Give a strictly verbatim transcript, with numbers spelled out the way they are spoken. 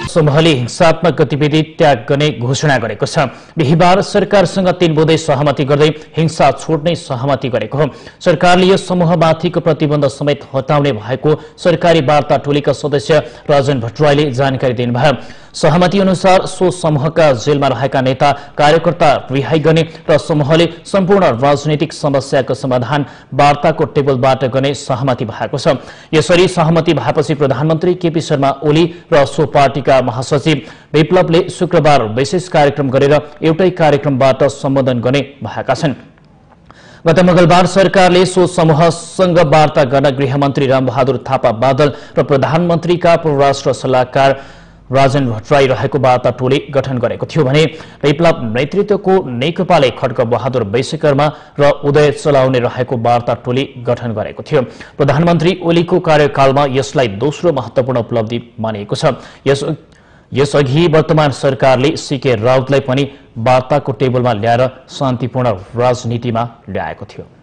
समूहले हिंसात्मक गतिविधि त्याग गर्ने घोषणा गरेको छ। बिहिबार सरकारसँग तीन बुँदे सहमति गर्दै हिंसा छोड्ने सहमति गरेको हो। सरकारले यो समूहमाथिको प्रतिबन्ध समेत हटाउने भएको सरकारी वार्ता टोलीका सदस्य राजन भट्टराईले जानकारी दिनुभयो। सहमति अनुसार सो समूहका जेलमा रहेका नेता कार्यकर्ता रिहाई गर्ने र समूहले सम्पूर्ण राजनीतिक समस्याको समाधान वार्ताको टेबलबाट गर्ने सहमति भएको छ। यसरी सहमति भएपछि प्रधानमन्त्री केपी शर्मा ओली र सो पार्टीका महासचिव विप्लवले शुक्रबार विशेष कार्यक्रम गरेर एउटै कार्यक्रमबाट सम्बोधन गर्ने भएका छन्। गत मंगलबार सरकारले सो समूहसँग वार्ता गर्न गृहमन्त्री रामबहादुर थापा बादल र प्रधानमन्त्रीका परराष्ट्र सल्लाहकार राजन भट्टराई रहेको वार्ता टोली गठन गरेको थियो भने विप्लव नेतृत्वको नेकपाले खड्ग बहादुर विश्वकर्मा र उदय चलाउने रहेको वार्ता टोली गठन गरेको थियो। प्रधानमन्त्री ओलीको कार्यकालमा यसलाई दोस्रो महत्वपूर्ण उपलब्धि मानिएको छ। यस यसअघि वर्तमान सरकारले सीके राउतलाई पनि वार्ताको टेबलमा ल्याएर शान्तिपूर्ण राजनीतिमा ल्याएको थियो।